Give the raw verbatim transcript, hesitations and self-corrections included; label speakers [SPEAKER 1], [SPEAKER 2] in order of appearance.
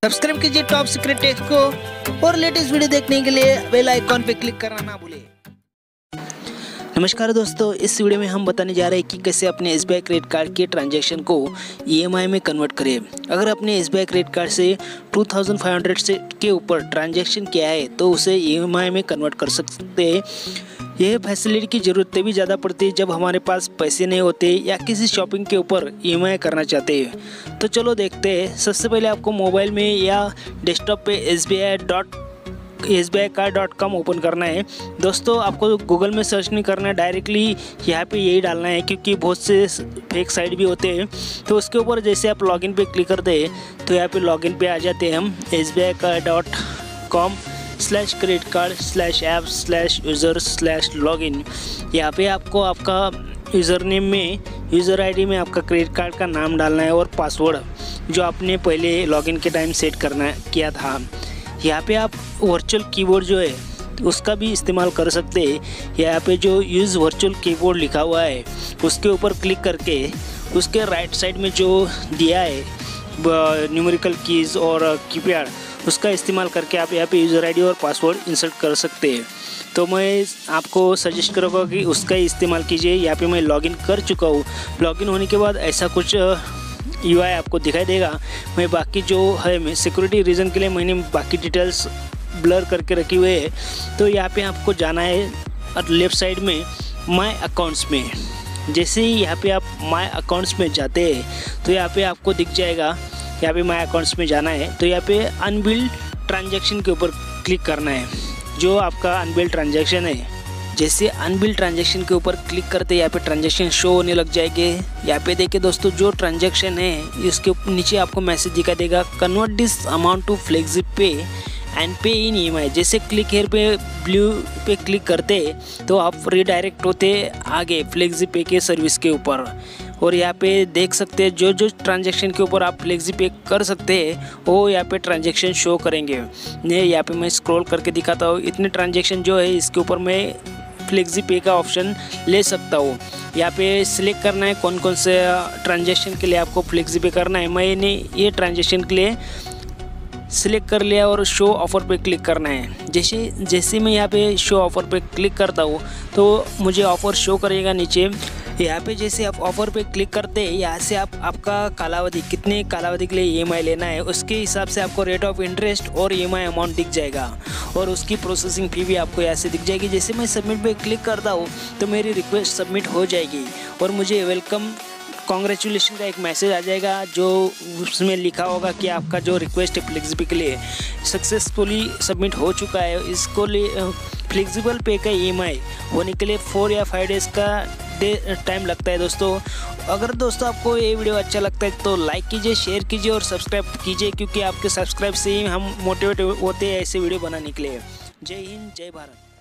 [SPEAKER 1] Subscribe कीजिए top secret take को और लेटेस्ट वीडियो देखने के लिए बेल आइकॉन पे क्लिक करना ना भूलें। नमस्कार दोस्तों, इस वीडियो में हम बताने जा रहे हैं कि कैसे अपने S B I credit card के ट्रांजैक्शन को ई एम आई में कन्वर्ट करें। अगर अपने S B I credit card से टू थाउजेंड फाइव हंड्रेड से के ऊपर ट्रांजैक्शन किया है तो उसे ई एम आई में कन्वर्ट कर सकते हैं। यह फैसिलिटी की ज़रूरत तभी ज़्यादा पड़ती है जब हमारे पास पैसे नहीं होते या किसी शॉपिंग के ऊपर ई एम आई करना चाहते हैं। तो चलो देखते हैं। सबसे पहले आपको मोबाइल में या डेस्कटॉप पे S B I dot S B I card dot com open करना है। दोस्तों, आपको गूगल में सर्च नहीं करना है, डायरेक्टली यहाँ पे यही डालना है क्योंकि बहुत से फेक साइट भी होते हैं। तो उसके ऊपर जैसे आप लॉगिन पे क्लिक करते हैं तो यहाँ पे लॉगिन पे आ जाते हैं हम S B I card dot com slash credit card slash app slash user slash login. यहाँ पे आपको आपका यूज़र नेम में यूज़र आईडी में आपका क्रेडिट कार्ड का नाम डालना है और पासवर्ड जो आपने पहले लॉगिन के टाइम सेट करना किया था। यहाँ पे आप वर्चुअल कीबोर्ड जो है उसका भी इस्तेमाल कर सकते हैं। यहाँ पे जो यूज़ वर्चुअल कीबोर्ड लिखा हुआ है उसके ऊपर क्लिक करके उसके राइट साइड में जो दिया है न्यूमेरिकल कीज़ और कीपैड उसका इस्तेमाल करके आप यहाँ पे यूज़र आईडी और पासवर्ड इंसर्ट कर सकते हैं। तो मैं आपको सजेस्ट करूँगा कि उसका ही इस्तेमाल कीजिए। यहाँ पे मैं लॉगिन कर चुका हूँ। लॉगिन होने के बाद ऐसा कुछ यू आई आपको दिखाई देगा। मैं बाकी जो है मैं सिक्योरिटी रीज़न के लिए मैंने बाकी डिटेल्स ब्लर करके रखी हुई है। तो यहाँ पे आपको जाना है और लेफ़्ट साइड में माय अकाउंट्स में। जैसे ही यहाँ पे आप माय अकाउंट्स में जाते हैं तो यहाँ पे आपको दिख जाएगा, यहाँ पे माय अकाउंट्स में जाना है तो यहाँ पे अनबिल्ड ट्रांजैक्शन के ऊपर क्लिक करना है। जो आपका अनबिल्ड ट्रांजैक्शन है, जैसे अनबिल्ड ट्रांजैक्शन के ऊपर क्लिक करते यहाँ पे ट्रांजैक्शन शो होने लग जाएंगे। यहाँ पे देखिए दोस्तों, जो ट्रांजैक्शन है इसके नीचे आपको मैसेज दिखा देगा convert this amount to flexi pay and pay in E M I. जैसे क्लिक हेयर पे ब्लू पे क्लिक करते तो आप रीडायरेक्ट होते आगे फ्लेक्सी पे के सर्विस के ऊपर। और यहाँ पे देख सकते हैं जो जो ट्रांजैक्शन के ऊपर आप फ्लेक्सी पे कर सकते हैं वो यहाँ पे ट्रांजैक्शन शो करेंगे। ये यहाँ पे मैं स्क्रॉल करके दिखाता हूँ। इतने ट्रांजैक्शन जो है इसके ऊपर मैं फ्लेक्सी पे का ऑप्शन ले सकता हूँ। यहाँ पे सिलेक्ट करना है कौन कौन से ट्रांजैक्शन के लिए आपको फ्लेक्सी पे करना है। मैंने ये ट्रांजैक्शन के लिए सिलेक्ट कर लिया और शो ऑफ़र पे क्लिक करना है। जैसे जैसे मैं यहाँ पे शो ऑफ़र पे क्लिक करता हूँ तो मुझे ऑफ़र शो करेगा नीचे। यहाँ पे जैसे आप ऑफ़र पे क्लिक करते हैं यहाँ से आप आपका कालावधि कितने कालावधि के लिए ई एम आई लेना है उसके हिसाब से आपको रेट ऑफ इंटरेस्ट और ई एम आई अमाउंट दिख जाएगा और उसकी प्रोसेसिंग फ़ी भी आपको यहाँ से दिख जाएगी। जैसे मैं सबमिट पे क्लिक करता हूँ तो मेरी रिक्वेस्ट सबमिट हो जाएगी और मुझे वेलकम कॉन्ग्रेचुलेशन का एक मैसेज आ जाएगा जो उसमें लिखा होगा कि आपका जो रिक्वेस्ट है फ्लेक्सिबल के लिए सक्सेसफुली सबमिट हो चुका है। इसको लिए फ्लेक्सिबल पे का ई एम आई होने के लिए फोर या फाइव डेज़ का डे टाइम लगता है दोस्तों। अगर दोस्तों आपको ये वीडियो अच्छा लगता है तो लाइक कीजिए, शेयर कीजिए और सब्सक्राइब कीजिए क्योंकि आपके सब्सक्राइब से ही हम मोटिवेट होते हैं ऐसे वीडियो बनाने के लिए। जय हिंद, जय भारत।